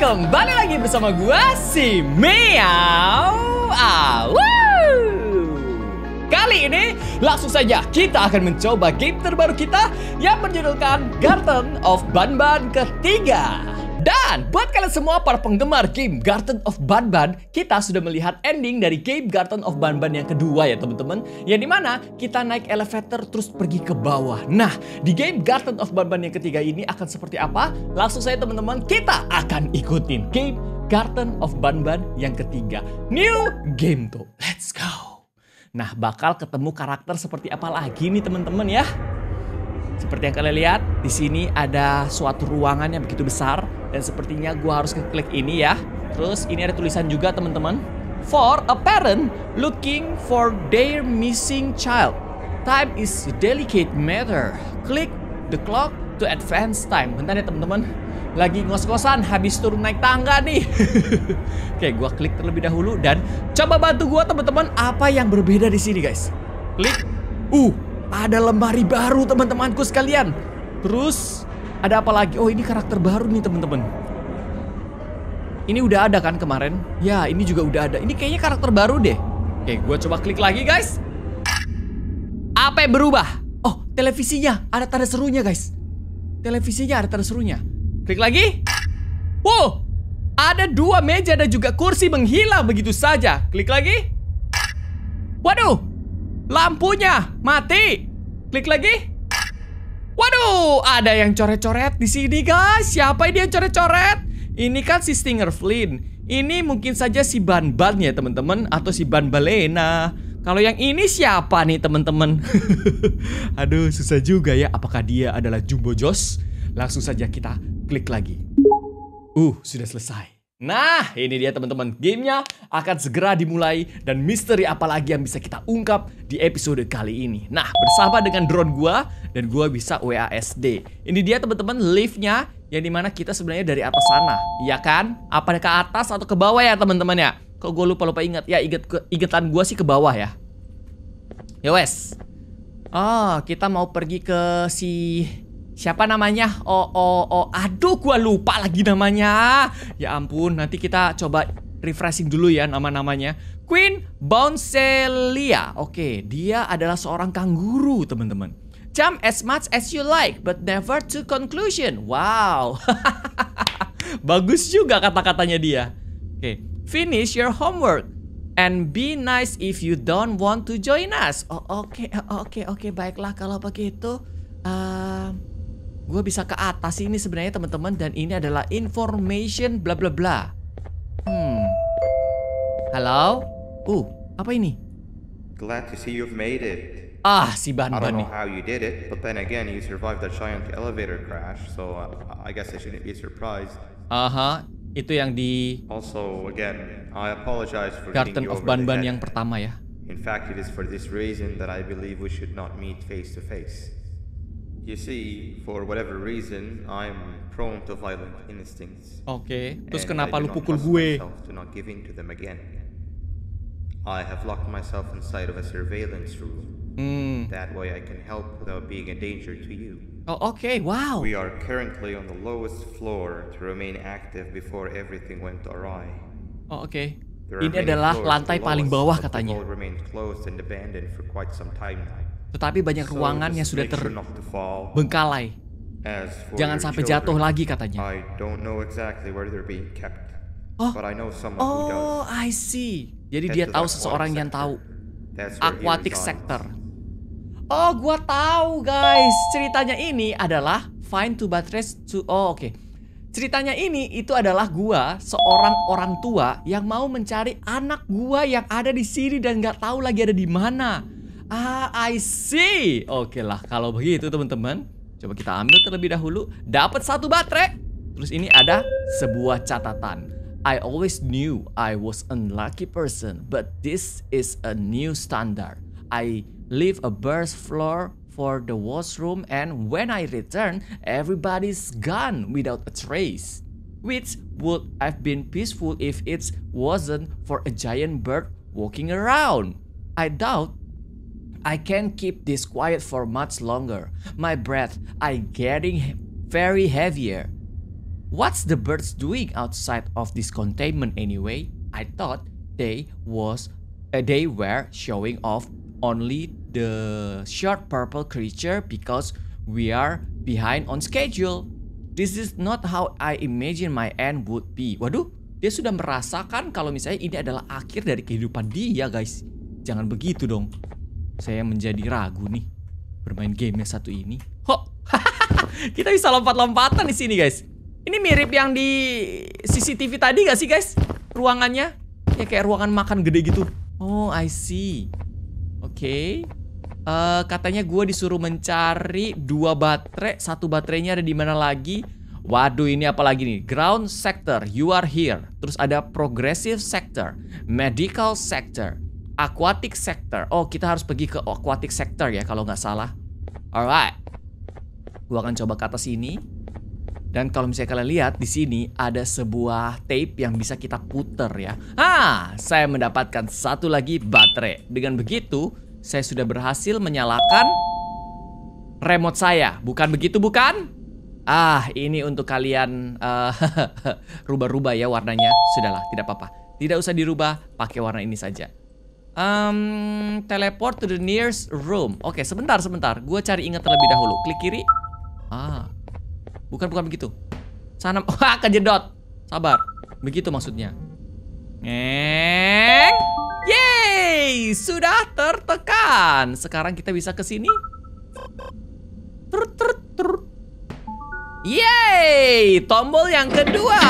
Kembali lagi bersama gua si Meow. Kali ini langsung saja kita akan mencoba game terbaru kita yang berjudulkan Garten of Banban ketiga. Dan buat kalian semua para penggemar game Garten of Banban, kita sudah melihat ending dari game Garten of Banban yang kedua ya teman-teman. Yang dimana kita naik elevator terus pergi ke bawah. Nah, di game Garten of Banban yang ketiga ini akan seperti apa? Langsung saja teman-teman, kita akan ikutin game Garten of Banban yang ketiga. New game tuh, let's go. Nah, bakal ketemu karakter seperti apa lagi nih teman-teman ya? Seperti yang kalian lihat, di sini ada suatu ruangan yang begitu besar dan sepertinya gua harus ngeklik ini ya. Terus ini ada tulisan juga teman-teman. For a parent looking for their missing child, time is a delicate matter. Click the clock to advance time. Bentar ya teman-teman. Lagi ngos-ngosan habis turun naik tangga nih. Oke, gua klik terlebih dahulu dan coba bantu gua teman-teman apa yang berbeda di sini guys. Klik. Ada lemari baru teman-temanku sekalian. Terus ada apa lagi? Oh, ini karakter baru nih teman-teman. Ini udah ada kan kemarin? Ya, ini juga udah ada. Ini kayaknya karakter baru deh. Oke, gue coba klik lagi guys. Apa yang berubah? Oh, televisinya ada tanda serunya guys. Televisinya ada tanda serunya. Klik lagi. Wow, ada 2 meja dan juga kursi menghilang begitu saja. Klik lagi. Waduh, lampunya mati. Klik lagi. Waduh, ada yang coret-coret di sini guys. Siapa ini yang coret-coret? Ini kan si Stinger Flynn. Ini mungkin saja si Banban ya teman-teman, atau si Banbalena. Kalau yang ini siapa nih teman-teman? Aduh, susah juga ya. Apakah dia adalah Jumbo Josh? Langsung saja kita klik lagi. Sudah selesai. Nah, ini dia teman-teman, gamenya akan segera dimulai dan misteri apa lagi yang bisa kita ungkap di episode kali ini. Nah, bersama dengan drone gua dan gua bisa WASD. Ini dia teman-teman liftnya yang dimana kita sebenarnya dari atas sana, ya kan? Apa ke atas atau ke bawah ya teman-teman ya? Kok gue lupa ingat ya, ingetan gua sih ke bawah ya. Ya wes. Kita mau pergi ke si siapa namanya? Aduh, gua lupa lagi namanya. Ya ampun, nanti kita coba refreshing dulu ya nama-namanya. Queen Bouncelia. Oke, dia adalah seorang kanguru, teman-teman. Jump as much as you like, but never to conclusion. Wow. Bagus juga kata-katanya dia. Oke, finish your homework and be nice if you don't want to join us. Oke, baiklah kalau begitu. Gue bisa ke atas ini sebenarnya teman-teman, dan ini adalah information bla bla bla. Halo? Apa ini? Glad to see you've made it. Si Banban I don't nih. know how you did it, but then again you survived that giant elevator crash, so I guess I shouldn't be surprised. Itu yang di Also, again, I apologize for Garten hitting you of over the Banban head. yang pertama ya. In fact, it is for this reason that I believe we should not meet face to face. You see, for whatever reason, I'm prone to violent instincts. Oke, terus And kenapa I lu do not pukul trust gue? myself to not give in to them again. I have locked myself inside of a surveillance room. That way I can help without being a danger to you. Oke, wow. We are currently on the lowest floor to remain active before everything went awry. Oke. There are Ini many adalah floors lantai below paling us, bawah but katanya. they've all remained closed and abandoned for quite some time now. Tetapi banyak So ruangan yang just sudah make sure not to fall. terbengkalai. As for Jangan your sampai children, jatuh lagi katanya. I don't know exactly where they're being kept, but I know someone who does. I see. Jadi Head dia to tahu the seseorang aquatic yang tahu. sector. That's where he Aquatic resides. sector. Gua tahu guys. Ceritanya ini adalah find two batteries to. Oke. Ceritanya ini itu adalah gua seorang orang tua yang mau mencari anak gua yang ada di sini dan nggak tahu lagi ada di mana. I see. Oke lah kalau begitu teman-teman. Coba kita ambil terlebih dahulu. Dapat 1 baterai. Terus ini ada sebuah catatan. I always knew I was an unlucky person, but this is a new standard. I leave a burst floor for the washroom, and when I return, everybody's gone without a trace. Which would have been peaceful if it wasn't for a giant bird walking around. I doubt I can't keep this quiet for much longer. My breath I getting very heavier. What's the birds doing outside of this containment anyway? I thought they were showing off only the short purple creature because we are behind on schedule. This is not how I imagine my end would be. Waduh, dia sudah merasakan kalau misalnya ini adalah akhir dari kehidupan dia, guys. Jangan begitu dong. Saya menjadi ragu nih bermain game yang satu ini. Kita bisa lompat-lompatan di sini, guys. Ini mirip yang di CCTV tadi gak sih, guys? Ruangannya ya kayak ruangan makan gede gitu. Oh, I see. Oke. Katanya gue disuruh mencari 2 baterai. 1 baterainya ada di mana lagi? Waduh, ini apa lagi nih? Ground sector, you are here. Terus ada progressive sector, medical sector, aquatic sector. Oh, kita harus pergi ke aquatic sector ya kalau nggak salah. Alright. Gue akan coba ke atas sini. Dan kalau misalnya kalian lihat di sini ada sebuah tape yang bisa kita puter ya. Saya mendapatkan 1 lagi baterai. Dengan begitu saya sudah berhasil menyalakan remote saya. Bukan begitu, bukan? Ini untuk kalian rubah-rubah ya warnanya. Sudahlah, tidak apa-apa. Tidak usah dirubah, pakai warna ini saja. Teleport to the nearest room. Oke, sebentar. Gue cari ingat terlebih dahulu. Klik kiri. Bukan begitu. Sana. Kejedot. Sabar. Begitu maksudnya. Yeay, sudah tertekan. Sekarang kita bisa ke sini. Yeay, tombol yang kedua.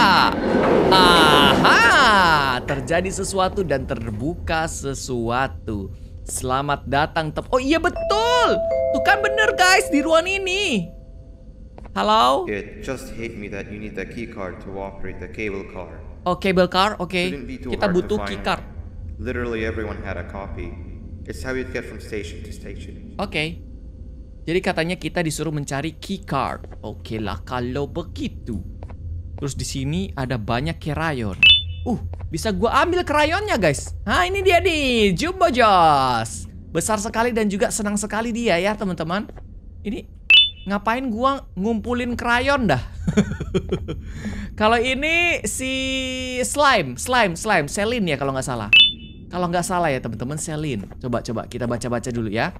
Terjadi sesuatu dan terbuka sesuatu. Selamat datang. Oh iya betul. Tuh kan bener guys, di ruang ini. Halo? It just hit me that you need a key card to operate the cable car. Oh, cable car, oke. Kita butuh key card. Literally everyone had a copy. It's how you get from station to station. Oke. Jadi katanya kita disuruh mencari key card. Oke lah kalau begitu. Terus di sini ada banyak krayon. Bisa gua ambil krayonnya guys. Ini dia nih, Jumbo Joss. Besar sekali dan juga senang sekali dia ya teman-teman. Ini ngapain gua ngumpulin krayon dah. Kalau ini si slime, Celine ya kalau nggak salah. Kalau nggak salah ya teman-teman, Celine. Coba kita baca-baca dulu ya.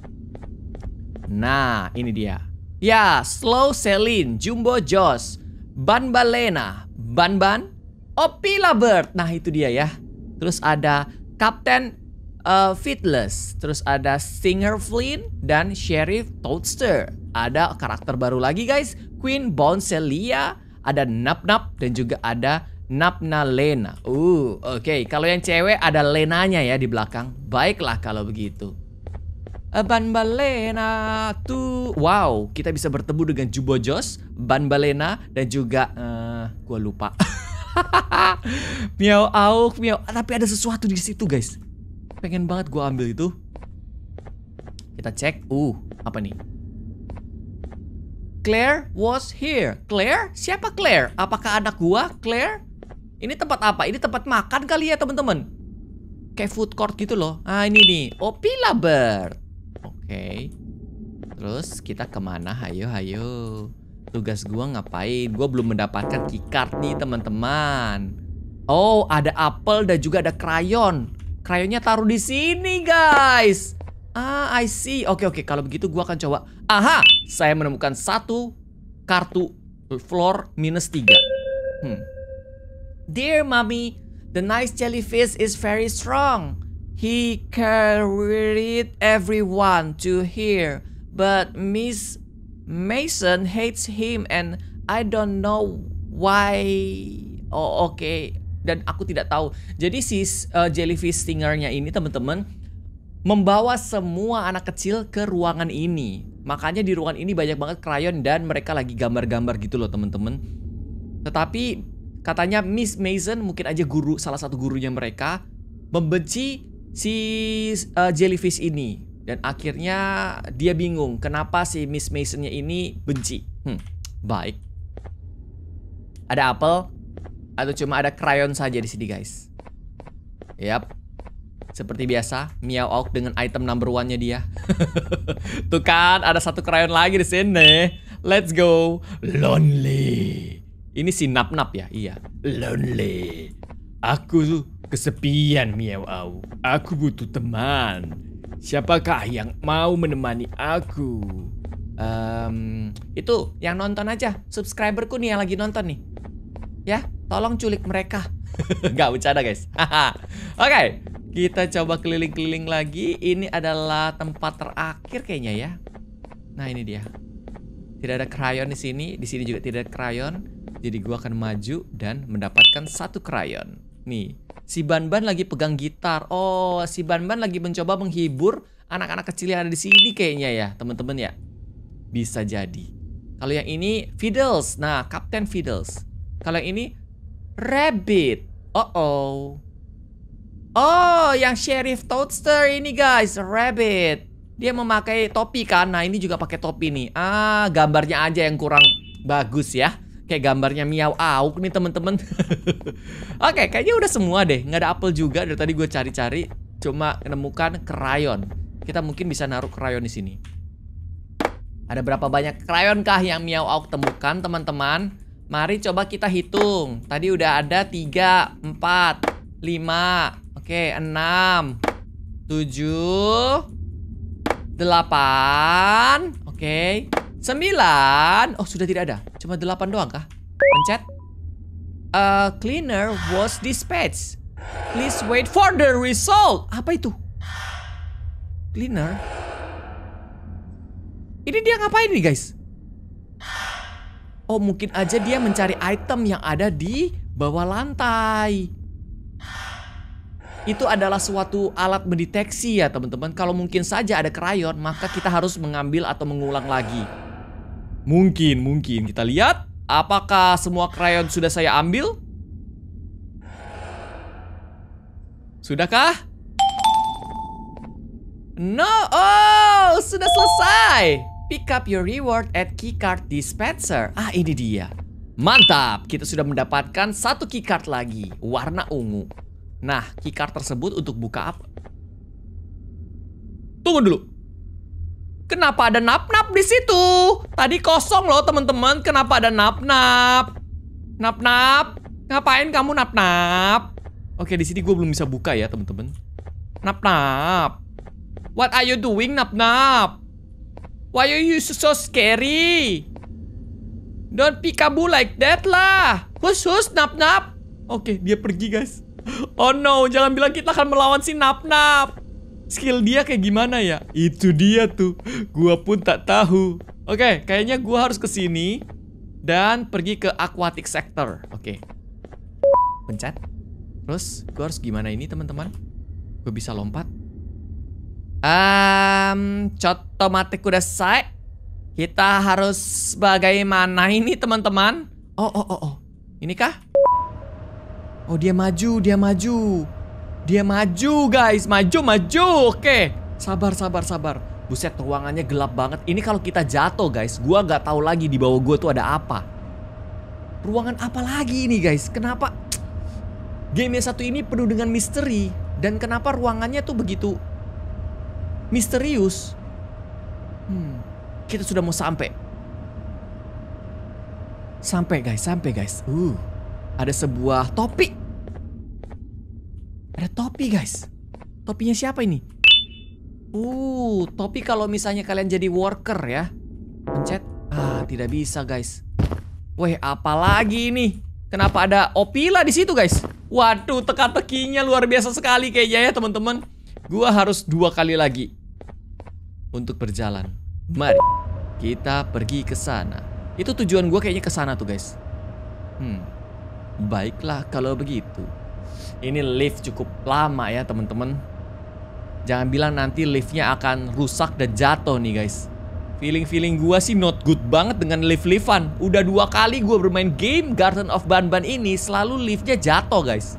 Nah, ini dia. Ya, Slow Celine, Jumbo Joss, Banbalena, Banban, Opila Bird. Nah, itu dia ya. Terus ada Captain Fiddless. Terus ada Stinger Flynn dan Sheriff Toadster. Ada karakter baru lagi guys, Queen Bouncelia, ada Nap-Nap dan juga ada Napna Lena. Oke. Kalau yang cewek ada Lenanya ya di belakang. Baiklah kalau begitu. Banbalena tuh. Wow, kita bisa bertemu dengan Jumbo Joss, Banbalena dan juga gua lupa. Miau Auk, tapi ada sesuatu di situ guys. Pengen banget gua ambil itu. Kita cek. Apa nih? Claire was here. Claire? Siapa Claire? Apakah anak gua, Claire? Ini tempat apa? Ini tempat makan kali ya teman-teman. Kayak food court gitu loh. Ini nih, Opila Bird. Oke. Terus kita kemana? Hayo. Tugas gua ngapain? Gua belum mendapatkan keycard nih teman-teman. Oh, ada apel dan juga ada krayon. Krayonnya taruh di sini guys. I see. Oke. Kalau begitu gua akan coba. Saya menemukan 1 kartu floor -3. Dear mommy, the nice jellyfish is very strong. He carried everyone to here, but Miss Mason hates him and I don't know why. Oke. Dan aku tidak tahu. Jadi si jellyfish stingernya ini teman-teman membawa semua anak kecil ke ruangan ini. Makanya di ruangan ini banyak banget krayon dan mereka lagi gambar-gambar gitu loh teman-teman. Tetapi katanya Miss Mason, mungkin aja salah satu gurunya mereka, membenci si jellyfish ini. Dan akhirnya dia bingung kenapa si Miss Masonnya ini benci. Baik. Ada apel atau cuma ada krayon saja di sini guys? Yap. Seperti biasa, Miao Auk dengan item number 1-nya dia. Tuh kan, ada 1 krayon lagi di sini. Let's go. Lonely. Ini si Nap-Nap ya? Iya. Lonely. Aku kesepian, Miao. Aku butuh teman. Siapakah yang mau menemani aku? Itu yang nonton aja. Subscriberku nih yang lagi nonton nih. Ya, tolong culik mereka. Gak bercanda guys. Oke, kita coba keliling-keliling lagi. Ini adalah tempat terakhir kayaknya ya. Nah ini dia. Tidak ada krayon di sini. Di sini juga tidak ada krayon. Jadi gua akan maju dan mendapatkan satu krayon. Nih, si Banban lagi pegang gitar. Oh, si Banban lagi mencoba menghibur anak-anak kecil yang ada di sini kayaknya ya, teman-teman ya. Bisa jadi. Kalau yang ini Fiddles. Nah, Kapten Fiddles. Kalau yang ini Rabbit. Oh, yang Sheriff Toadster ini guys, Rabbit. Dia memakai topi kan. Nah, ini juga pakai topi nih. Gambarnya aja yang kurang bagus ya. Kayak gambarnya Miao Auk nih temen-temen. Oke, kayaknya udah semua deh. Nggak ada apel juga. Dari tadi gue cari-cari, cuma menemukan krayon. Kita mungkin bisa naruh krayon di sini. Ada berapa banyak krayon kah yang Miao Auk temukan, teman-teman? Mari coba kita hitung. Tadi udah ada 3, 4, 5, oke, 6, 7, 8, oke, 9. Oh, sudah tidak ada. Cuma 8 doang kah? Pencet. Cleaner was dispatched. Please wait for the result. Apa itu? Cleaner. Ini dia ngapain nih guys? Oh, mungkin aja dia mencari item yang ada di bawah lantai. Itu adalah suatu alat mendeteksi ya teman-teman. Kalau mungkin saja ada krayon, maka kita harus mengambil atau mengulang lagi. Mungkin kita lihat. Apakah semua krayon sudah saya ambil? Sudahkah? No, oh, sudah selesai. Pick up your reward at keycard dispenser. Ini dia. Mantap, kita sudah mendapatkan satu keycard lagi, warna ungu. Nah, keycard tersebut untuk buka apa? Tunggu dulu. Kenapa ada nap-nap di situ? Tadi kosong loh, teman-teman. Kenapa ada nap-nap? Nap-nap, ngapain kamu nap-nap? Oke, di sini gue belum bisa buka ya, teman-teman. Nap-nap. What are you doing, nap-nap? Why are you so scary? Don't peekaboo like that lah. Hus, nap-nap. Oke, dia pergi guys. Oh no, jangan bilang kita akan melawan si nap-nap. Skill dia kayak gimana ya? Itu dia tuh. Gua pun tak tahu. Oke, kayaknya gua harus ke sini dan pergi ke aquatic sector. Oke. Pencet. Terus gua harus gimana ini, teman-teman? Gua bisa lompat. Otomatis udah selesai. Kita harus bagaimana ini, teman-teman? Oh. Ini kah? Oh, dia maju. Dia maju, guys. Maju. Oke. Sabar. Buset, ruangannya gelap banget. Ini kalau kita jatuh, guys, gua gak tahu lagi di bawah gua tuh ada apa. Ruangan apa lagi ini, guys? Kenapa game yang satu ini penuh dengan misteri? Dan kenapa ruangannya tuh begitu misterius? Kita sudah mau sampai. Sampai guys. Ada sebuah topi. Ada topi guys. Topinya siapa ini? Topi kalau misalnya kalian jadi worker ya. Pencet. Tidak bisa guys. Weh, apalagi ini? Kenapa ada Opila di situ guys? Waduh, teka-tekinya luar biasa sekali kayaknya ya teman-teman. Gua harus 2 kali lagi untuk berjalan. Mari kita pergi ke sana. Itu tujuan gua kayaknya ke sana tuh guys. Baiklah kalau begitu. Ini lift cukup lama ya teman-teman. Jangan bilang nanti liftnya akan rusak dan jatuh nih guys. Feeling gua sih not good banget dengan lift-liftan. Udah 2 kali gua bermain game Garten of Banban ini, selalu liftnya jatuh guys.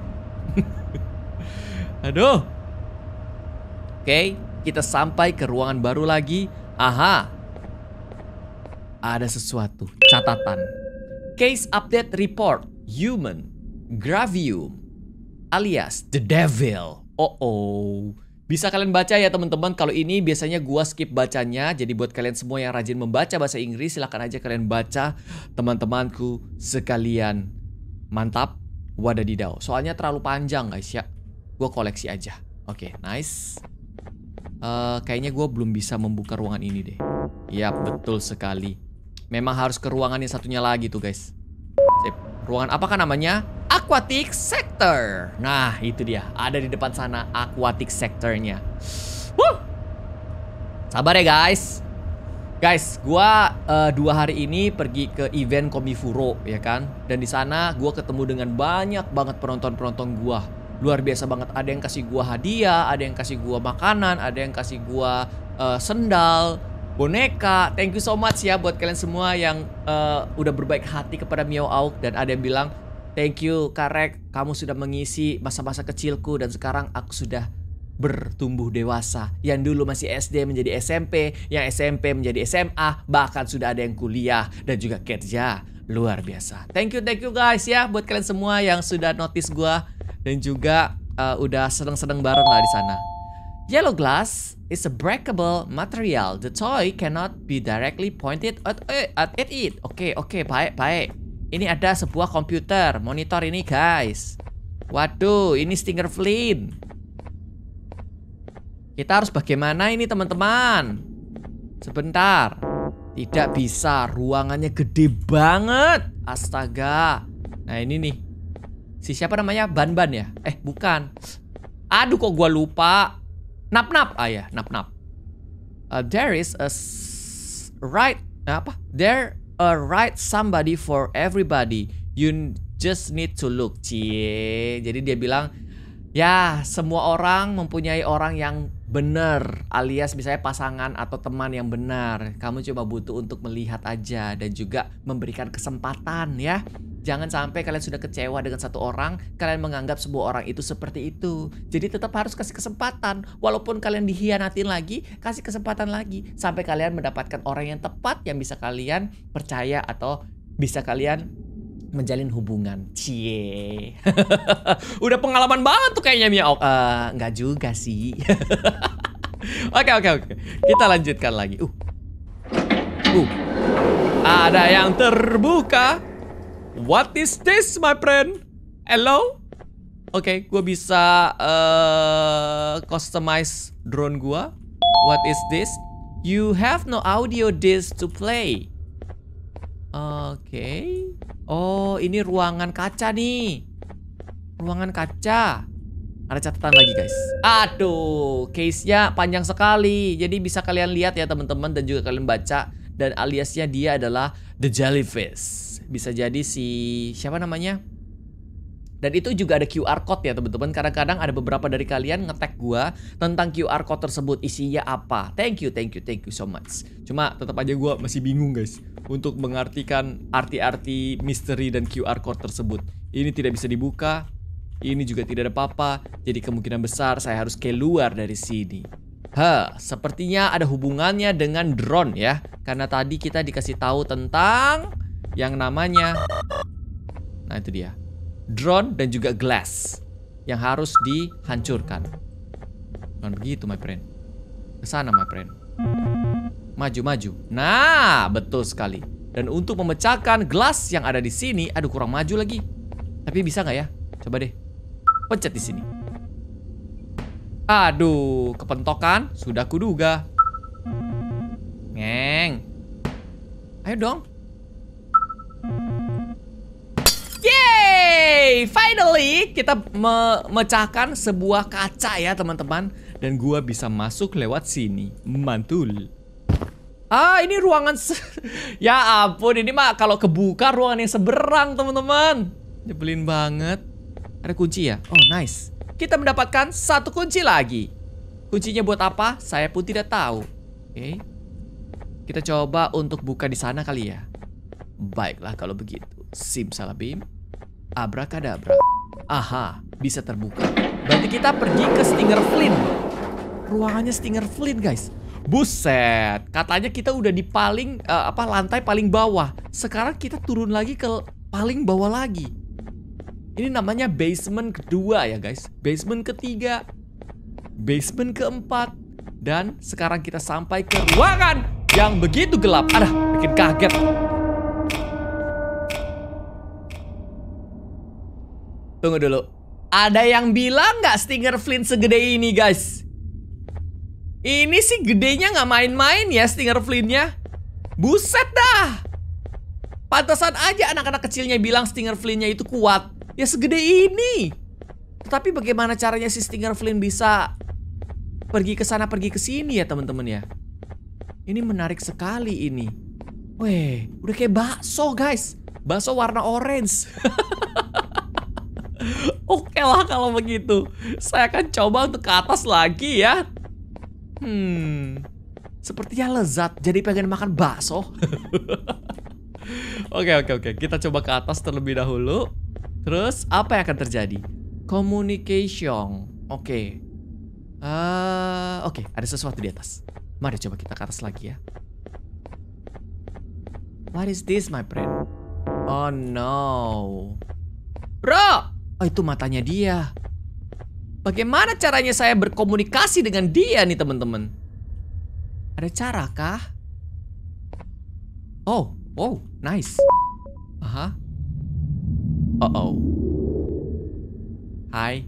Aduh. Oke, kita sampai ke ruangan baru lagi. Aha. Ada sesuatu. Catatan. Case update report. Human. Gravium. Alias The Devil. Bisa kalian baca ya teman-teman. Kalau ini biasanya gua skip bacanya. Jadi buat kalian semua yang rajin membaca bahasa Inggris, silahkan aja kalian baca, teman-temanku sekalian. Mantap. Wadadidaw. Soalnya terlalu panjang guys ya. Gua koleksi aja. Oke, nice. Kayaknya gua belum bisa membuka ruangan ini deh. Yap, betul sekali. Memang harus ke ruangan yang satunya lagi tuh guys. Sip. Ruangan apakah namanya? Aquatic Sector. Nah, itu dia. Ada di depan sana Aquatic Sectornya. Wuh. Sabar ya guys. Guys, gua 2 hari ini pergi ke event Komifuro ya kan. Dan di sana gua ketemu dengan banyak banget penonton-penonton gua. Luar biasa banget. Ada yang kasih gua hadiah, ada yang kasih gua makanan, ada yang kasih gua sendal, boneka. Thank you so much ya buat kalian semua yang udah berbaik hati kepada Meow Auk. Dan ada yang bilang, thank you Karek, kamu sudah mengisi masa-masa kecilku dan sekarang aku sudah bertumbuh dewasa. Yang dulu masih SD menjadi SMP, yang SMP menjadi SMA, bahkan sudah ada yang kuliah dan juga kerja. Luar biasa. Thank you guys ya buat kalian semua yang sudah notice gua dan juga udah seneng-seneng bareng lah di sana. Yellow glass is a breakable material. The toy cannot be directly pointed at it. Oke, baik. Ini ada sebuah komputer, monitor ini guys. Waduh, ini Stinger Flynn. Kita harus bagaimana ini teman-teman? Sebentar. Tidak bisa, ruangannya gede banget. Astaga. Nah ini nih. Si siapa namanya? Ban-ban ya? Bukan. Aduh kok gua lupa. Nap-nap. Ah ya, nap-nap. There is a right somebody for everybody. You just need to look. Cie. Jadi dia bilang, ya semua orang mempunyai orang yang benar, alias misalnya pasangan atau teman yang benar. Kamu cuma butuh untuk melihat aja dan juga memberikan kesempatan ya. Jangan sampai kalian sudah kecewa dengan satu orang, kalian menganggap sebuah orang itu seperti itu. Jadi tetap harus kasih kesempatan. Walaupun kalian dihianatin lagi, kasih kesempatan lagi sampai kalian mendapatkan orang yang tepat yang bisa kalian percaya atau bisa kalian menjalin hubungan. Cie. Udah pengalaman banget tuh kayaknya Meow. Nggak juga sih. Oke. Kita lanjutkan lagi. Ada yang terbuka. What is this, my friend? Hello? Oke, gue bisa customize drone gue. What is this? You have no audio disc to play. Oke. Oh, ini ruangan kaca nih. Ruangan kaca. Ada catatan lagi guys. Aduh, case-nya panjang sekali. Jadi bisa kalian lihat ya teman-teman dan juga kalian baca. Dan aliasnya dia adalah The Jellyfish. Bisa jadi si siapa namanya? Dan itu juga ada QR code ya teman-teman. Kadang-kadang ada beberapa dari kalian nge-tag gua tentang QR code tersebut, isinya apa. Thank you so much. Cuma tetap aja gua masih bingung guys untuk mengartikan arti-arti misteri dan QR code tersebut. Ini tidak bisa dibuka. Ini juga tidak ada apa-apa. Jadi kemungkinan besar saya harus keluar dari sini. Sepertinya ada hubungannya dengan drone ya. Karena tadi kita dikasih tahu tentang yang namanya, nah itu dia, drone dan juga glass yang harus dihancurkan. Bukan begitu my friend. Kesana my friend. Maju. Nah, betul sekali. Dan untuk memecahkan glass yang ada di sini, aduh kurang maju lagi. Tapi bisa nggak ya? Coba deh. Pencet di sini. Aduh, kepentokan. Sudah kuduga. Ngeng. Ayo dong. Yeay! Finally kita memecahkan sebuah kaca ya teman-teman. Dan gua bisa masuk lewat sini. Mantul. Ini ruangan ya ampun, ini mah kalau kebuka ruangan yang seberang teman-teman. Nyebelin banget. Ada kunci ya? Oh nice. Kita mendapatkan satu kunci lagi. Kuncinya buat apa? Saya pun tidak tahu. Oke. Kita coba untuk buka di sana kali ya. Baiklah kalau begitu. Simsalabim. Abrakadabra. Aha, bisa terbuka. Berarti kita pergi ke Stinger Flynn. Ruangannya Stinger Flynn guys. Buset, katanya kita udah di paling lantai paling bawah. Sekarang kita turun lagi ke paling bawah lagi. Ini namanya basement kedua ya guys. Basement ketiga. basement keempat. Dan sekarang kita sampai ke ruangan yang begitu gelap. Aduh, bikin kaget. Tunggu dulu. Ada yang bilang nggak Stinger Flint segede ini, guys? Ini sih gedenya nggak main-main ya Stinger Flintnya. Buset dah. Pantesan aja anak-anak kecilnya bilang Stinger Flintnya itu kuat. Ya segede ini. Tetapi bagaimana caranya si Stinger Flint bisa pergi ke sana, pergi ke sini ya teman-teman ya? Ini menarik sekali ini. Weh, udah kayak bakso guys. Bakso warna orange. Oke lah kalau begitu. Saya akan coba untuk ke atas lagi ya. Sepertinya lezat. Jadi pengen makan bakso. Oke. Kita coba ke atas terlebih dahulu. Terus apa yang akan terjadi? Communication. Oke, ada sesuatu di atas. Mari coba kita ke atas lagi ya. What is this, my friend? Oh no. Bro! Oh, itu matanya dia. Bagaimana caranya saya berkomunikasi dengan dia nih, teman-teman? Ada cara kah? Oh, nice. Aha. Hai.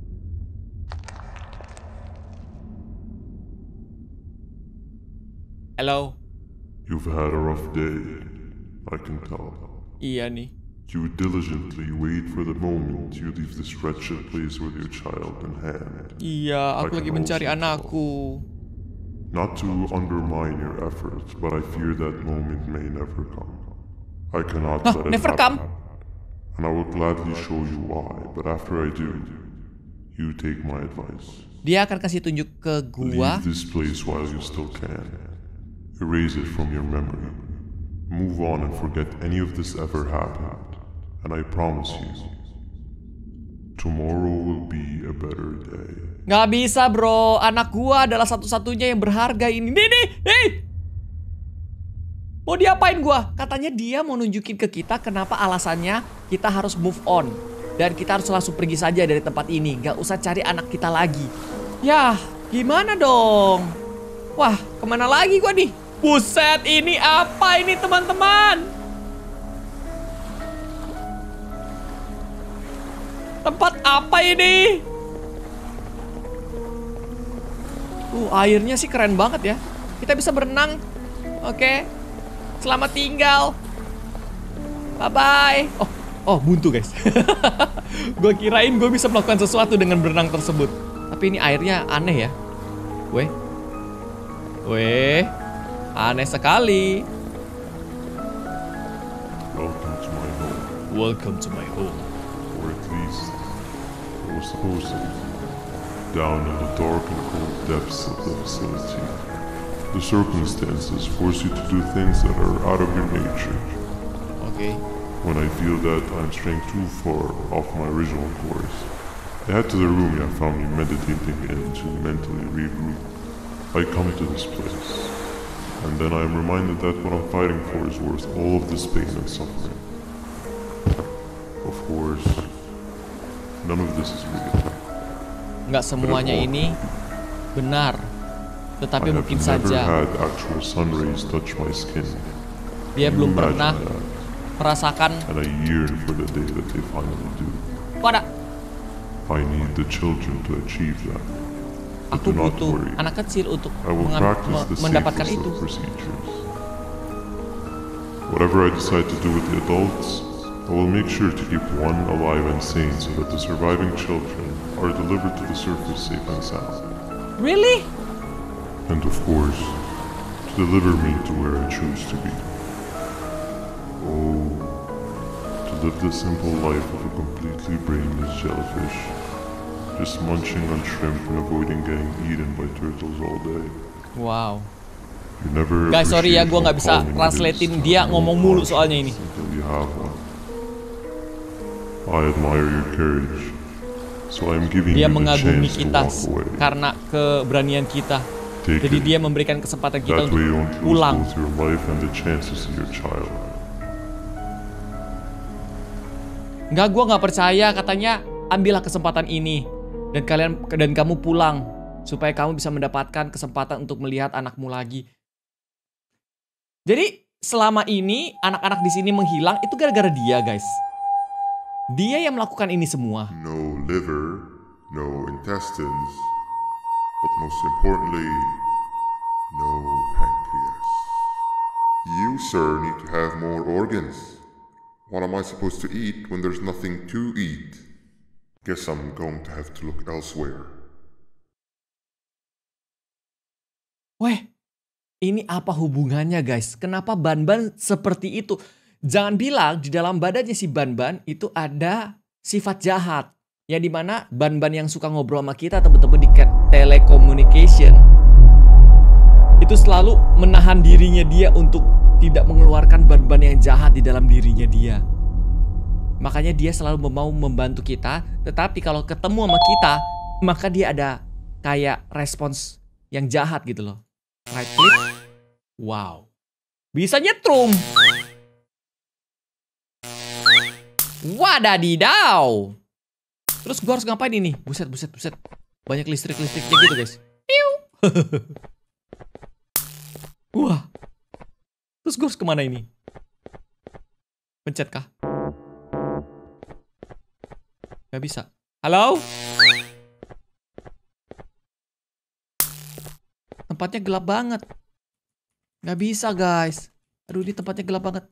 Hello. You've had a rough day, I can tell. Iya nih. You diligently wait for the moment you leave this wretched place with your child in hand. Iya, aku lagi mencari anakku. Not to undermine your efforts, but I fear that moment may never come. I cannot let it never happen. come? And I will gladly show you why, but after I do, you take my advice. Dia akan kasih tunjuk ke gua. Leave this place while you still can. Erase it from your memory. Move on and forget any of this ever happened. And I promise you, tomorrow will be a better day. Nggak bisa bro, anak gua adalah satu-satunya yang berharga ini. Nih! Mau diapain gua? Katanya dia mau nunjukin ke kita kenapa alasannya kita harus move on. Dan kita harus langsung pergi saja dari tempat ini. Nggak usah cari anak kita lagi. Yah, gimana dong? Wah, kemana lagi gua nih? Buset, ini apa ini teman-teman? Tempat apa ini? Airnya sih keren banget ya. Kita bisa berenang. Oke. Selamat tinggal. Bye-bye. Oh, buntu guys. Gue kirain gue bisa melakukan sesuatu dengan berenang tersebut. Tapi ini airnya aneh ya. Weh. Aneh sekali. Welcome to my home. Welcome to my home. Or at least, it was supposed to be. Down in the dark and cold depths of the facility. The circumstances force you to do things that are out of your nature. Okay. When I feel that I'm straying too far off my original course, I head to the room you found me meditating in to mentally regroup. I come to this place, and then I am reminded that what I'm fighting for is worth all of this pain and suffering. Of course, none of this is real. Nggak semuanya ini benar, tetapi mungkin saja dia belum pernah merasakan. Aku butuh anak kecil untuk mendapatkan itu. Whatever I decide to do with the adults, I will make sure to keep one alive and sane so that the surviving children are delivered to the surface safe and sound. Really? And of course, to deliver me to where I choose to be. Oh, to live the simple life of a completely brainless jellyfish, just munching on shrimp and avoiding getting eaten by turtles all day. Wow. Guys, sorry ya, gue nggak bisa translatein dia ngomong mulu soalnya ini. Dia mengagumi kita karena keberanian kita. Jadi dia memberikan kesempatan kita untuk pulang. Gue nggak percaya. Katanya ambillah kesempatan ini dan kamu pulang. supaya kamu bisa mendapatkan kesempatan untuk melihat anakmu lagi. Jadi selama ini anak-anak di sini menghilang itu gara-gara dia, guys. Dia yang melakukan ini semua. No liver, no intestines, but most importantly, no pancreas. You, sir, need to have more organs. What am I supposed to eat when there's nothing to eat? Guess I'm going to have to look elsewhere. Weh, ini apa hubungannya, guys? Kenapa Banban seperti itu? Jangan bilang di dalam badannya si Banban itu ada sifat jahat. Ya dimana Banban yang suka ngobrol sama kita teman-teman di telecommunication itu selalu menahan dirinya dia untuk tidak mengeluarkan Banban yang jahat di dalam dirinya dia. Makanya dia selalu mau membantu kita. Tetapi kalau ketemu sama kita, maka dia ada kayak respons yang jahat gitu loh. Right click. Wow. Bisa nyetrum. Wadadidaw. Terus gue harus ngapain ini? Buset. Banyak listrik-listriknya gitu, guys. Piu. Wah. Terus gue harus kemana ini? Pencet kah? Gak bisa. Halo? Tempatnya gelap banget. Gak bisa, guys. Aduh, ini tempatnya gelap banget.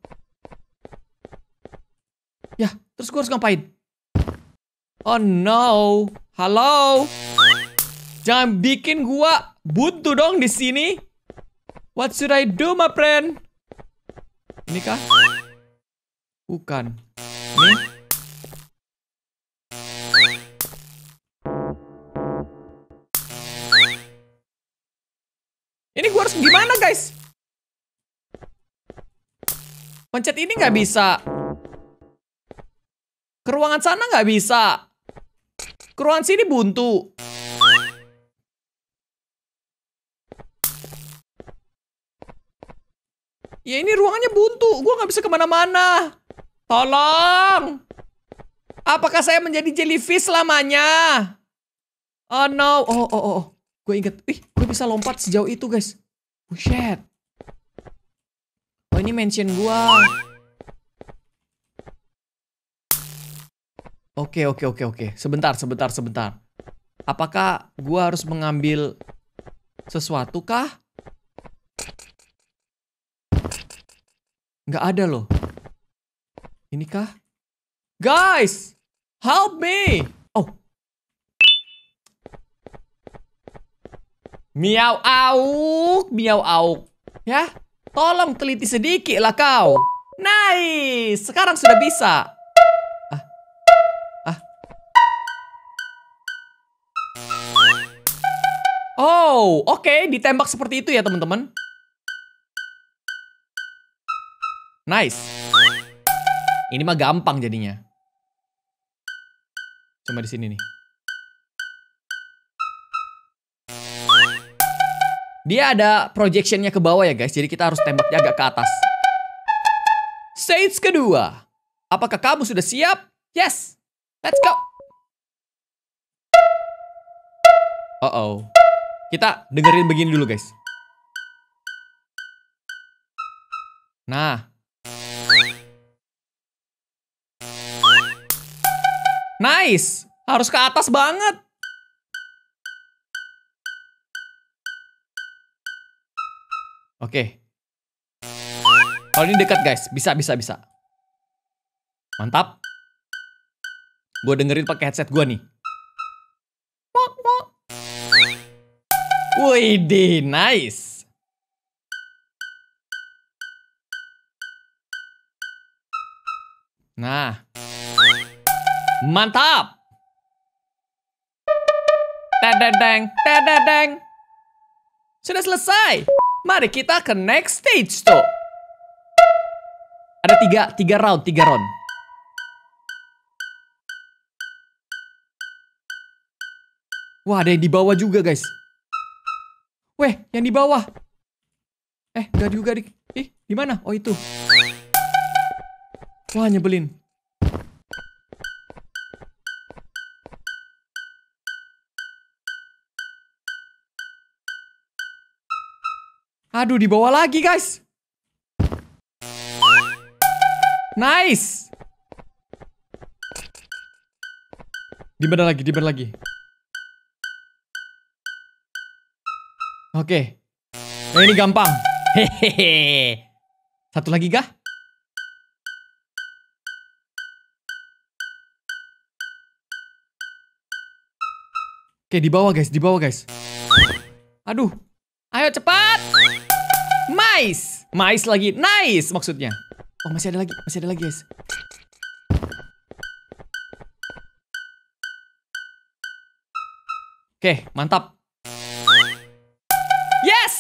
Ya, terus gue harus ngapain? Oh no. Halo? Jangan bikin gua buntu dong di sini. What should I do, my friend? Ini kah? Bukan. Ini? Ini gua harus gimana, guys? Pencet ini nggak bisa. Ke ruangan sana nggak bisa. Ke ruangan sini buntu. Ya ini ruangannya buntu. Gue nggak bisa kemana-mana. Tolong. Apakah saya menjadi jellyfish selamanya? Oh no. Oh. Gue inget. Gue bisa lompat sejauh itu, guys. Buset. Oh ini mansion gue. Oke. Sebentar. Apakah gue harus mengambil sesuatu kah? Nggak ada loh. Ini kah? Guys! Help me! Oh. Miau auk. Ya, tolong teliti sedikit lah kau. Nice! Sekarang sudah bisa. Oh, oke. Ditembak seperti itu ya, teman-teman. Nice. Ini mah gampang jadinya. Cuma di sini nih. Dia ada projectionnya ke bawah ya, guys. Jadi kita harus tembaknya agak ke atas. Stage kedua. Apakah kamu sudah siap? Yes. Let's go. Uh-oh. Kita dengerin begini dulu, guys. Nah. Nice. Harus ke atas banget. Oke. Kalau ini dekat, guys. Bisa. Mantap. Gue dengerin pakai headset gue nih. Widih, nice. Nah. Mantap. Tededeng. Sudah selesai. Mari kita ke next stage tuh. Ada tiga round. Wah, ada yang di bawah juga, guys. Weh, yang di bawah. Enggak juga di. Di mana? Oh, itu. Wah, nyebelin. Aduh, di bawah lagi, guys. Nice. Di mana lagi? Di mana lagi? Oke. Nah, ini gampang. Hehehe. Satu lagi kah? Oke, di bawah guys, di bawah guys. Aduh. Ayo cepat. Nice. Nice lagi. Nice maksudnya. Oh, masih ada lagi. Masih ada lagi guys. Oke, mantap. Yes.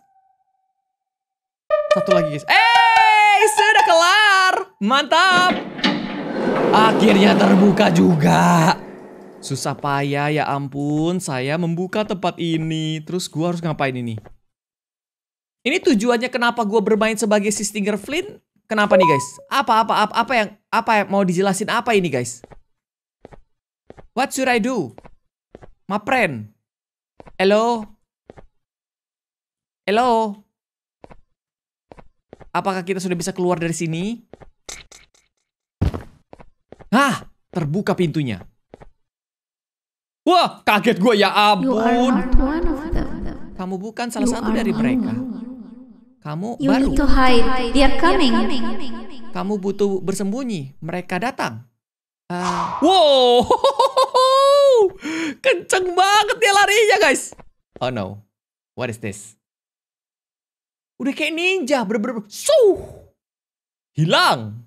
Satu lagi guys. Sudah kelar. Mantap. Akhirnya terbuka juga. Susah payah, ya ampun. Saya membuka tempat ini. Terus gue harus ngapain ini? Ini tujuannya kenapa gue bermain sebagai si Stinger Flynn? Kenapa nih guys? Apa yang mau dijelasin apa ini guys? What should I do? My friend. Hello? Hello? Apakah kita sudah bisa keluar dari sini? Hah, terbuka pintunya. Wah, kaget gue, ya ampun. Kamu bukan salah satu dari mereka. Kamu baru. Kamu butuh bersembunyi. Mereka datang. Wow, kenceng banget dia larinya guys. Oh no, what is this? Udah kayak ninja, hilang.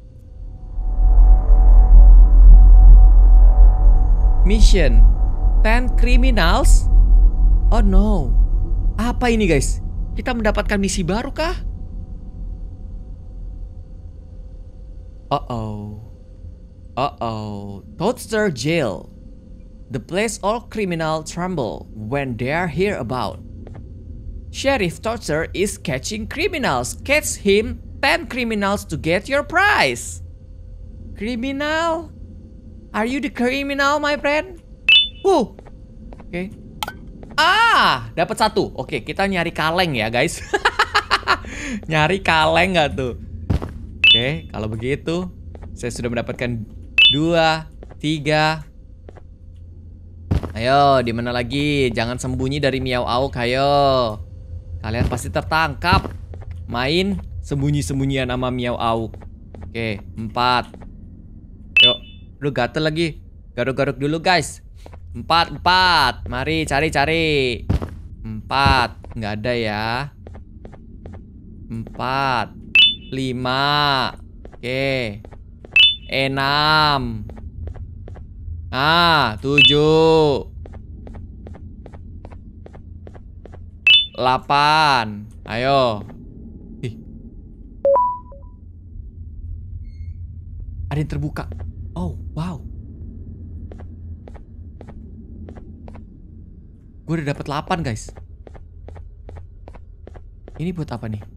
Mission 10 criminals. Oh no. Apa ini guys? Kita mendapatkan misi baru kah? Toadster Jail. The place all criminals tremble when they're here about. Sheriff Toadster is catching criminals. Catch him 10 criminals to get your prize. Criminal? Are you the criminal, my friend? Oke. Dapat satu. Oke, kita nyari kaleng ya, guys. Nyari kaleng nggak tuh? Oke, kalau begitu, saya sudah mendapatkan 2, 3. Ayo, di mana lagi? Jangan sembunyi dari Miao Auk, ayo. Kalian pasti tertangkap. Main sembunyi-sembunyian sama Miao Auk. Oke, 4. Yuk. Aduh, gatel lagi. Garuk-garuk dulu guys. 4. Mari cari-cari. 4. Nggak ada ya. 4. 5. Oke. 6. 7. 8. Ayo. Ada yang terbuka. Oh, wow. Gue udah dapet 8 guys. Ini buat apa nih?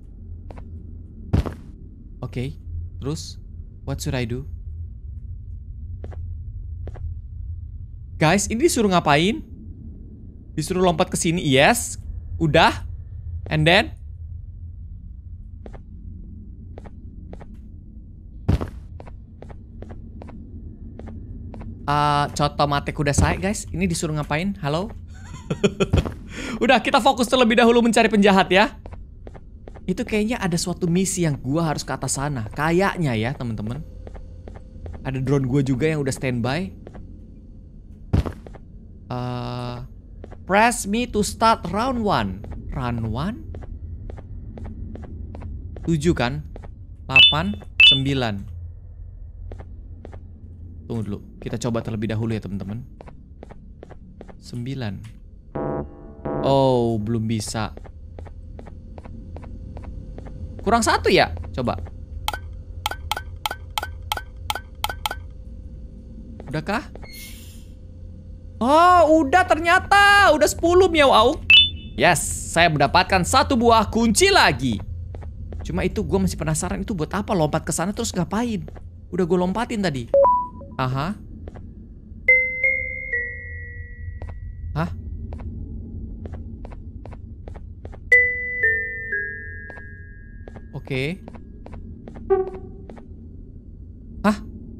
Oke. Terus, what should I do? Guys, ini disuruh ngapain? Disuruh lompat ke sini. Yes. Udah. And then Coto mate kuda saya guys. Ini disuruh ngapain? Halo? Udah, kita fokus terlebih dahulu mencari penjahat ya. Itu kayaknya ada suatu misi yang gua harus ke atas sana. Kayaknya ya teman-teman. Ada drone gua juga yang udah standby. Press me to start round 1. Round 1? 7 kan? 8, 9. Tunggu dulu, kita coba terlebih dahulu ya teman-teman. 9. Oh, belum bisa. Kurang 1 ya? Coba. Udahkah? Oh, udah ternyata. Udah 10 Miao Auk. Yes, saya mendapatkan 1 buah kunci lagi. Cuma itu gue masih penasaran itu buat apa lompat ke sana terus ngapain? Udah gue lompatin tadi. Aha. Hah? Oke. Hah?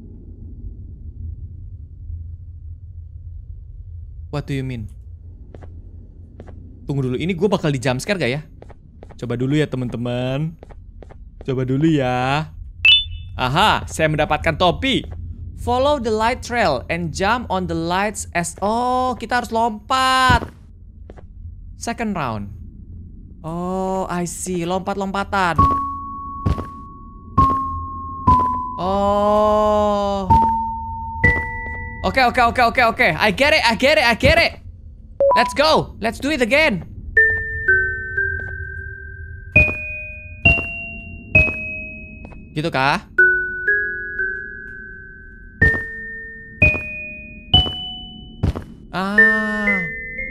What do you mean? Tunggu dulu, ini gue bakal di jump scare gak ya? Coba dulu ya teman-teman. Coba dulu ya. Aha, saya mendapatkan topi. Follow the light trail and jump on the lights as... Oh, kita harus lompat. Second round. Oh, I see. Lompat-lompatan. Oh. Oke. I get it. Let's go. Let's do it again. Gitu kah? Ah.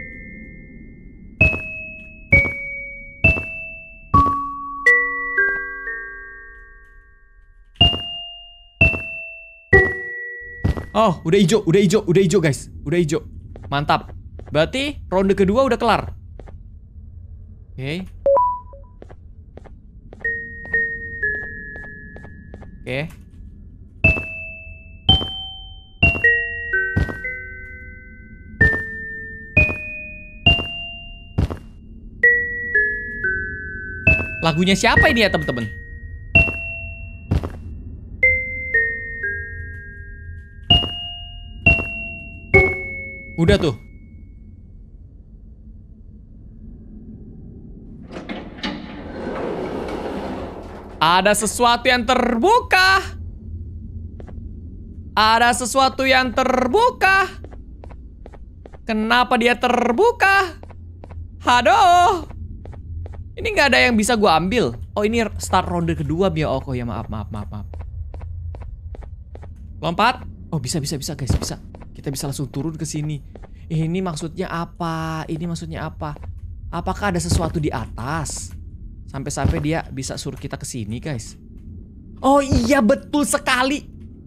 Oh, udah hijau guys. Udah hijau. Mantap. Berarti ronde kedua udah kelar. Oke. Oke. Lagunya siapa ini ya teman-teman? Udah tuh. Ada sesuatu yang terbuka. Ada sesuatu yang terbuka. Kenapa dia terbuka? Aduh. Ini nggak ada yang bisa gue ambil. Oh, ini start ronde kedua ya. Oh ya, maaf. Lompat. Oh, bisa guys, bisa. Kita bisa langsung turun ke sini. Ini maksudnya apa? Apakah ada sesuatu di atas? Sampai dia bisa suruh kita ke sini, guys. Oh iya, betul sekali.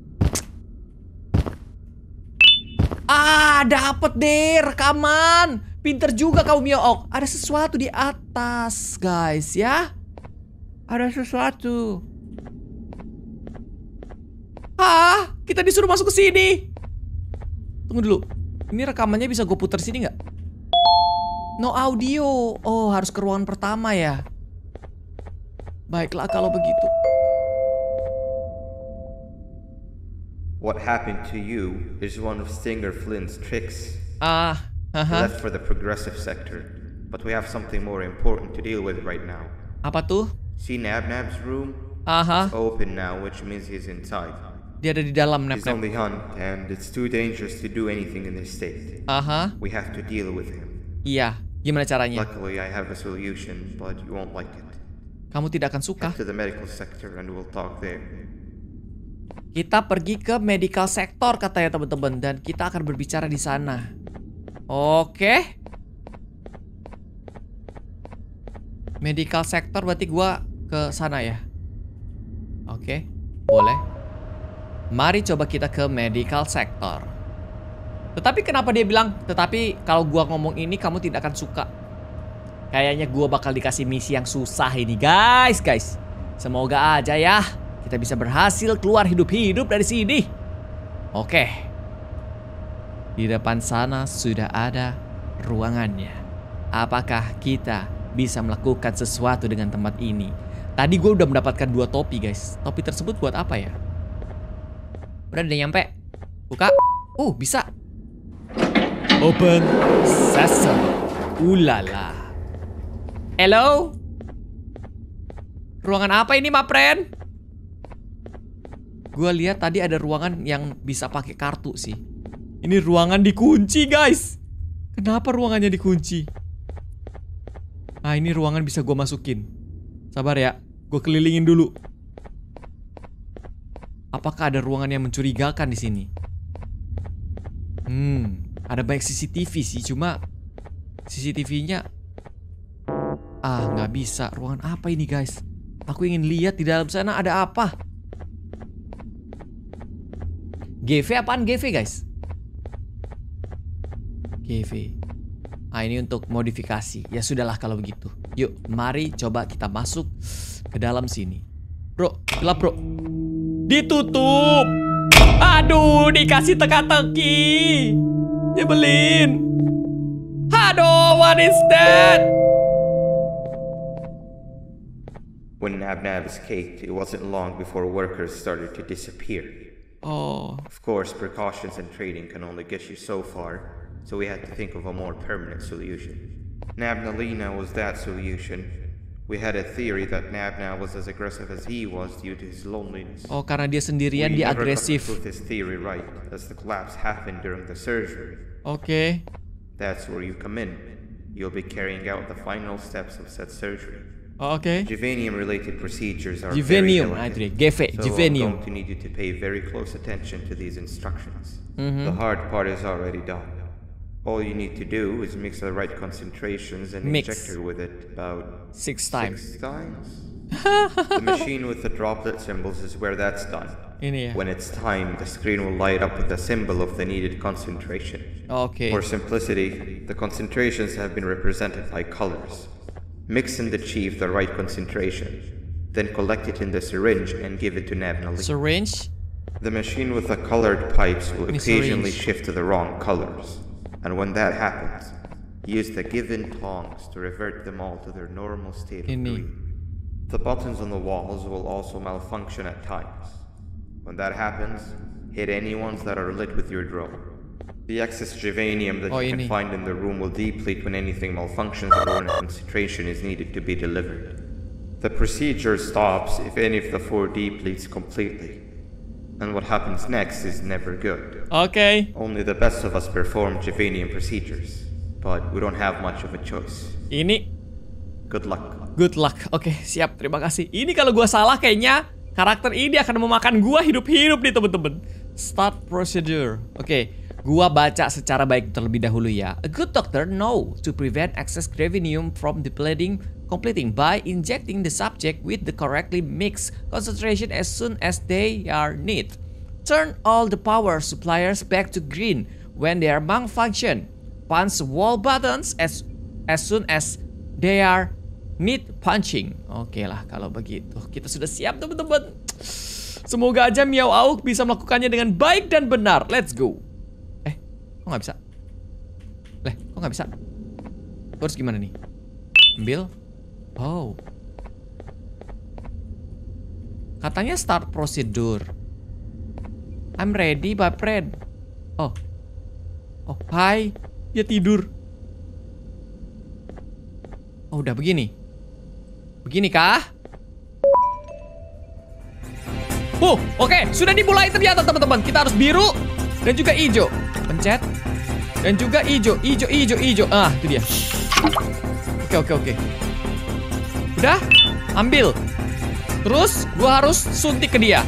Ah, dapet deh rekaman. Pinter juga kamu Miook. Ada sesuatu di atas, guys, ya. Ada sesuatu. Ah, kita disuruh masuk ke sini. Tunggu dulu. Ini rekamannya bisa gue putar sini nggak? No audio. Oh, harus ke ruangan pertama ya. Baiklah kalau begitu. What happened to you is one of Stinger Flynn's tricks. He left for the progressive sector, but we have something more important to deal with right now. Apa tuh? See Nabnab's room? It's open now, which means he's inside. Dia ada di dalam, He's on the hunt, and it's too dangerous to do anything in this state. We have to deal with him. Iya, gimana caranya? Luckily, I have a solution, but you won't like it. Kamu tidak akan suka. Head to the medical sector and we'll talk there. Kita pergi ke medical sector katanya teman-teman, dan kita akan berbicara di sana. Oke. Medical sector berarti gua ke sana ya. Oke, boleh. Mari coba kita ke medical sector. Tetapi kenapa dia bilang, tetapi kalau gua ngomong ini kamu tidak akan suka. Kayaknya gua bakal dikasih misi yang susah ini, guys. Semoga aja ya kita bisa berhasil keluar hidup-hidup dari sini. Oke. Di depan sana sudah ada ruangannya. Apakah kita bisa melakukan sesuatu dengan tempat ini? Tadi gue udah mendapatkan 2 topi, guys. Topi tersebut buat apa ya? Udah nyampe. Buka. Bisa. Open sesame. Ulala. Hello? Ruangan apa ini, my friend? Gue lihat tadi ada ruangan yang bisa pakai kartu sih. Ini ruangan dikunci, guys. Kenapa ruangannya dikunci? Nah, ini ruangan bisa gue masukin. Sabar ya, gue kelilingin dulu. Apakah ada ruangan yang mencurigakan di sini? Ada banyak CCTV sih, cuma CCTV-nya nggak bisa. Ruangan apa ini, guys? Aku ingin lihat di dalam sana ada apa. GV apaan GV, guys? GV. Ah, ini untuk modifikasi. Ya sudahlah kalau begitu. Yuk, mari coba kita masuk ke dalam sini. Bro, gelap bro. Ditutup. Aduh, dikasih teka-teki. Nyebelin. Aduh, what is that? When Nab-Nab escaped, it wasn't long before workers started to disappear. Oh. Of course, precautions and trading can only get you so far. So we had to think of a more permanent solution. Nabnalina was that solution. We had a theory that Nabna was as aggressive as he was due to his loneliness. Oh, karena dia sendirian, dia agresif. We never got to prove this theory right, as the collapse happened during the surgery. Okay. That's where you come in. You'll be carrying out the final steps of said surgery. Okay. Givanium-related procedures are very delicate, so I'm going to need you to pay very close attention to these instructions. The hard part is already done. All you need to do is mix the right concentrations and inject her with it about 6 times. 6 times? The machine with the droplet symbols is where that's done. Ini ya. When it's timed, the screen will light up with the symbol of the needed concentration. Okay. For simplicity, the concentrations have been represented by colors. Mix and achieve the right concentration. Then collect it in the syringe and give it to Nabnali. Syringe? The machine with the colored pipes will occasionally shift to the wrong colors. And when that happens, use the given tongs to revert them all to their normal state of green. The buttons on the walls will also malfunction at times. When that happens, hit any ones that are lit with your drone. The excess Givanium that you can find in the room will deplete when anything malfunctions or when a concentration is needed to be delivered. The procedure stops if any of the 4 depletes completely. And what happens next is never good. Okay. Only the best of us perform Givanium procedures, but we don't have much of a choice. Ini. Good luck. Good luck. Oke, siap. Terima kasih. Ini kalau gua salah kayaknya karakter ini akan memakan gua hidup-hidup nih temen-temen. Start procedure. Oke, gua baca secara baik terlebih dahulu ya. A good doctor know to prevent excess Givanium from depleting completing by injecting the subject with the correctly mixed concentration as soon as they are needed. Turn all the power suppliers back to green when they are malfunction. Punch wall buttons as soon as they are need punching. Oke lah kalau begitu. Kita sudah siap teman-teman. Semoga aja Miao Auk bisa melakukannya dengan baik dan benar. Let's go. Kok nggak bisa? Kok nggak bisa? Terus gimana nih? Ambil. Oh. Katanya start procedure. I'm ready, my friend. Oh. Oh, hai. Dia tidur. Oh, udah begini. Begini kah? Oke. Sudah dimulai ternyata teman-teman. Kita harus biru dan juga hijau. Pencet. Dan juga hijau. Ah, itu dia. Oke. Udah, ambil. Terus gua harus suntik ke dia.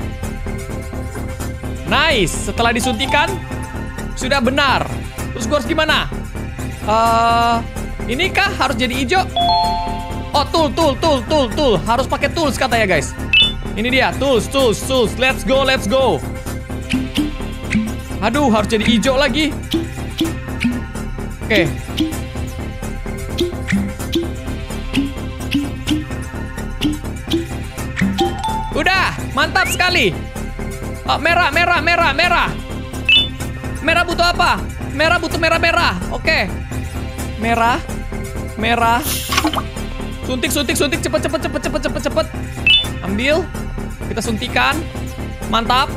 Nice, setelah disuntikan sudah benar. Terus gua harus gimana? Inikah harus jadi hijau? Oh, tool. Harus pakai tools katanya guys. Ini dia, tools. Let's go. Aduh, harus jadi hijau lagi. Oke. Udah, mantap sekali. Oh, merah. Merah butuh apa? Merah butuh merah. Oke. Merah. Suntik. Cepet. Ambil. Kita suntikan. Mantap.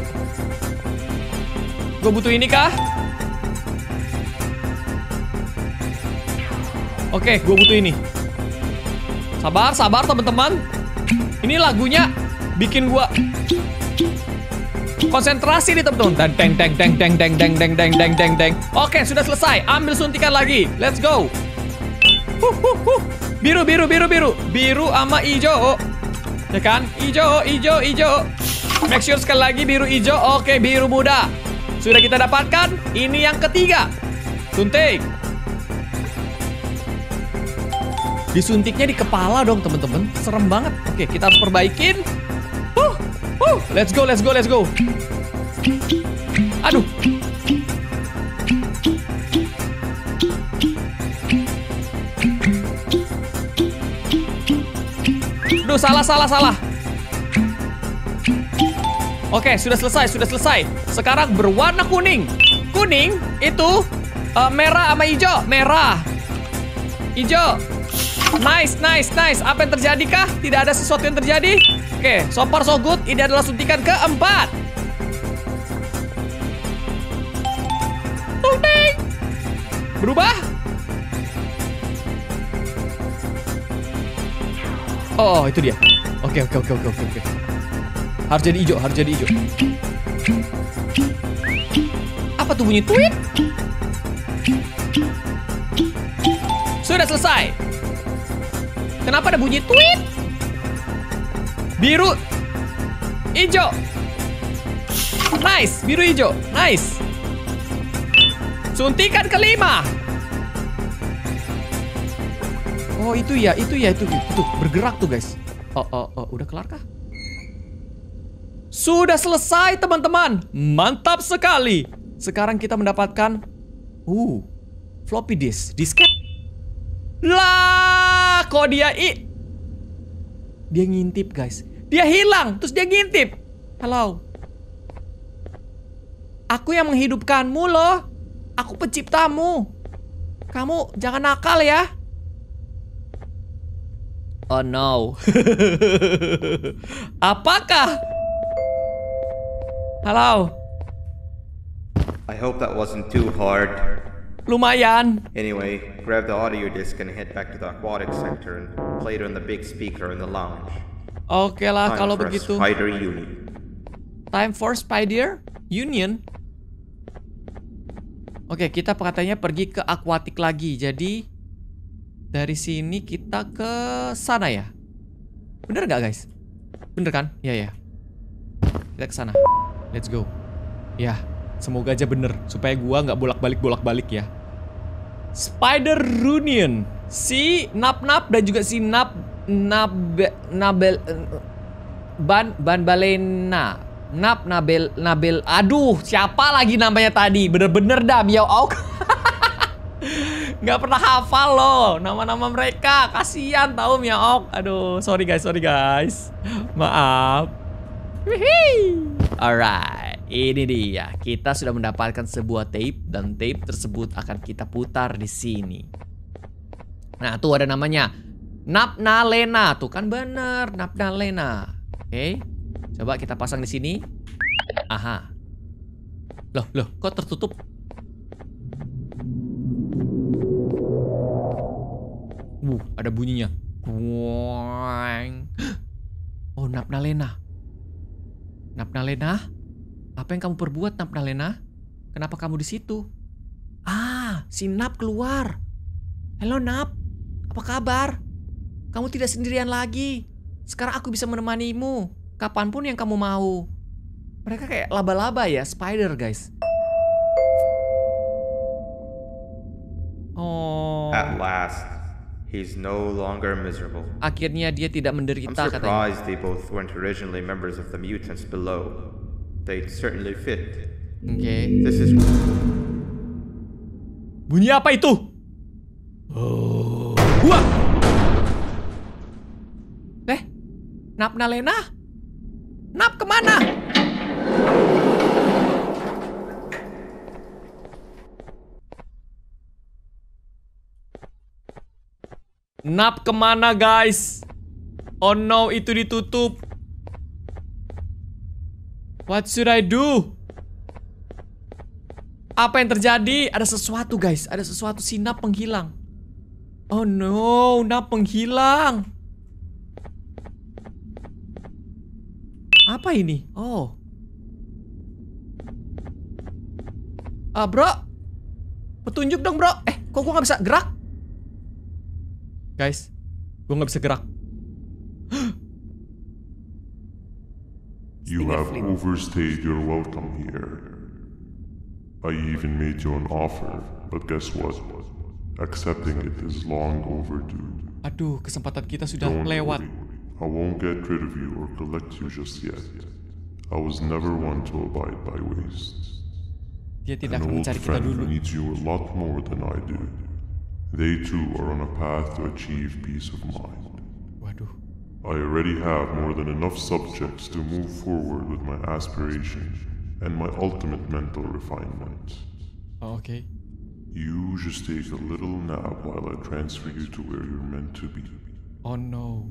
Gue butuh ini kah? Oke, gue butuh ini. Sabar teman-teman. Ini lagunya bikin gua konsentrasi nih teman-teman. Deng. Oke, sudah selesai. Ambil suntikan lagi. Let's go. Biru. Biru sama hijau. Ya kan? Hijau. Make sure sekali lagi biru hijau. Oke, biru muda. Sudah kita dapatkan. Ini yang ketiga. Suntik. Disuntiknya di kepala dong teman-teman. Serem banget. Oke, kita harus perbaikin. Let's go. Aduh. Aduh, salah. Oke, sudah selesai. Sekarang berwarna kuning. Kuning itu merah sama hijau. Merah, hijau. Nice. Apa yang terjadi kah? Tidak ada sesuatu yang terjadi. Oke, so far so good. Ini adalah suntikan keempat. Kuning. Berubah. Oh, itu dia. Oke. Harus jadi hijau. Apa tuh bunyi tweet? Sudah selesai. Kenapa ada bunyi tweet? Biru, hijau. Nice, biru hijau. Nice. Suntikan kelima. Oh, itu bergerak tuh, guys. Udah kelar kah? Sudah selesai, teman-teman. Mantap sekali. Sekarang kita mendapatkan floppy disk, disket. Lah, kok dia ngintip, guys. Dia hilang, terus dia ngintip. Halo. Aku yang menghidupkanmu loh. Aku penciptamu. Kamu jangan nakal ya. Oh no. Apakah? Halo. I hope that wasn't too hard. Lumayan. Anyway, grab the audio disc and head back to the aquatic sector and play it on the big speaker in the lounge. Oke lah kalau Time for a begitu. Spider Union. Time for Spider Union. Oke, kita katanya pergi ke aquatic lagi. Jadi dari sini kita ke sana ya. Bener nggak, guys? Bener kan? Ya. Kita ke sana. Let's go. Ya, semoga aja bener supaya gua nggak bolak-balik ya. Spider Union. Si Nap dan juga si Banbalena. Nabel. Aduh, siapa lagi namanya tadi? Bener-bener dah Miao Auk. Nggak pernah hafal loh nama-nama mereka. Kasian tahu Miao Auk. Aduh, sorry guys. Maaf. Alright, ini dia. Kita sudah mendapatkan sebuah tape dan tape tersebut akan kita putar di sini. Nah, tuh ada namanya Napnalena. Tuh kan bener, Napnalena. Oke. Coba kita pasang di sini. Aha. Loh, kok tertutup? Ada bunyinya. Oh, Napnalena. Napnalena? Apa yang kamu perbuat, Napnalena? Kenapa kamu di situ? Si Nap keluar. Halo, Nap. Apa kabar? Kamu tidak sendirian lagi. Sekarang aku bisa menemanimu kapanpun yang kamu mau. Mereka kayak laba-laba ya, spider, guys. Oh. At last, he's no longer miserable. Akhirnya dia tidak menderita, I'm surprised katanya. they both weren't originally members of the mutants below. They'd certainly fit. Oke. This is... Bunyi apa itu? Oh. Wah. Napnalena? Nap kemana? Nap kemana, guys? Oh no, itu ditutup. What should I do? Apa yang terjadi? Ada sesuatu, guys. Ada sesuatu, si Nap menghilang. Oh no, Nap menghilang. Apa ini? Oh. Bro. Petunjuk dong, bro. Kok gua nggak bisa gerak? Guys, gua nggak bisa gerak. You have overstayed your welcome here. I even made you an offer, but guess what? Accepting it is long overdue. Aduh, kesempatan kita sudah Don't lewat. worry. I won't get rid of you or collect you just yet. I was never one to abide by wastes. Dia tidak An akan old mencari kita friend dulu. needs you a lot more than I do. They too are on a path to achieve peace of mind. Waduh. I already have more than enough subjects to move forward with my aspiration and my ultimate mental refinement. Oke. You just take a little nap while I transfer you to where you're meant to be. Oh no.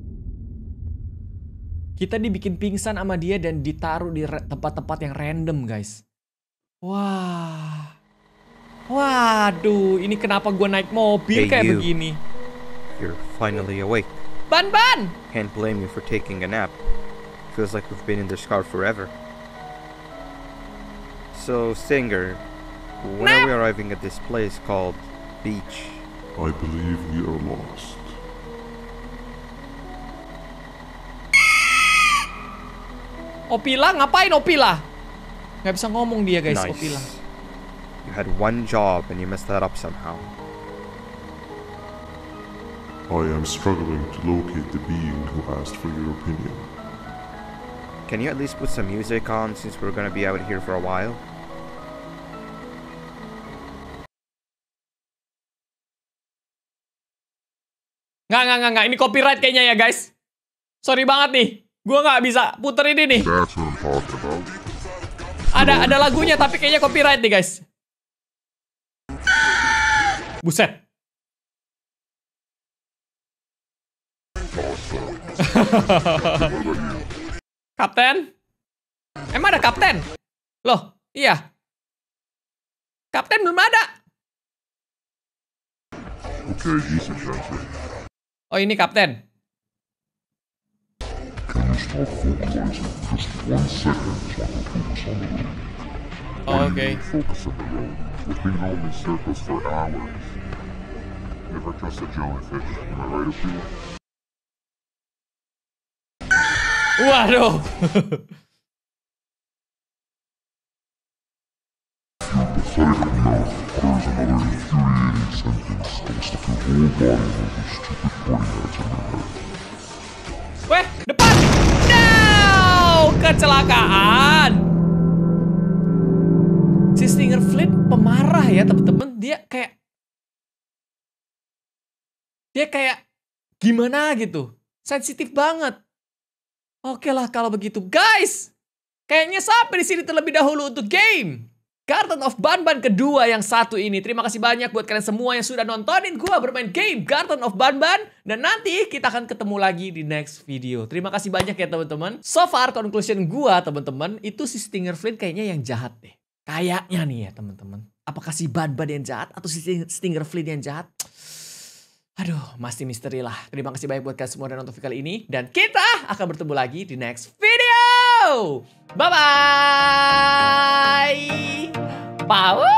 Kita dibikin pingsan sama dia dan ditaruh di tempat-tempat yang random, guys. Wah. Waduh, ini kenapa gue naik mobil kayak begini? You're finally awake. Ban! Can't blame you for taking a nap. Feels like we've been in this car forever. So, Stinger, when are we arriving at this place called Beach? I believe we are lost. Opila, ngapain Opila? Gak bisa ngomong dia, guys. Nice. Opila. You had one job and you messed that up somehow. I am struggling to locate the being who asked for your opinion. Can you at least put some music on since we're gonna be out here for a while? Nggak. Ini copyright kayaknya ya, guys. Sorry banget nih. Gua nggak bisa puter ini nih. That's what I'm talking about. Ada lagunya tapi kayaknya copyright nih, guys. Buset. Kapten? Emang ada kapten? Loh, iya. Kapten belum ada. Okay, decent gentleman. Oh, ini kapten. Can you stop vocalizing for just 1 second so I can focus on the road? Oh, okay. Focus on the road. We've been going in circles for hours. Never trust a jellyfish. Am I right, Opila? Waduh. Pathetic enough, there's another infuriating sentence that will stuck your whole body with those stupid pointing heads in your head. Weh, depan. No, kecelakaan. Si Stinger Flint pemarah ya, teman-teman. Dia kayak gimana gitu. Sensitif banget. Oke lah kalau begitu, guys. Kayaknya sampai di sini terlebih dahulu untuk game Garten of Banban kedua yang satu ini. Terima kasih banyak buat kalian semua yang sudah nontonin gua bermain game Garten of Banban. Dan nanti kita akan ketemu lagi di next video. Terima kasih banyak ya teman-teman. So far conclusion gua teman-teman, itu si Stinger Flint kayaknya yang jahat deh. Kayaknya nih ya teman-teman. Apakah si Banban yang jahat atau si Stinger Flint yang jahat? Aduh, masih misteri lah. Terima kasih banyak buat kalian semua dan nonton video kali ini. Dan kita akan bertemu lagi di next video. Bye-bye. Power.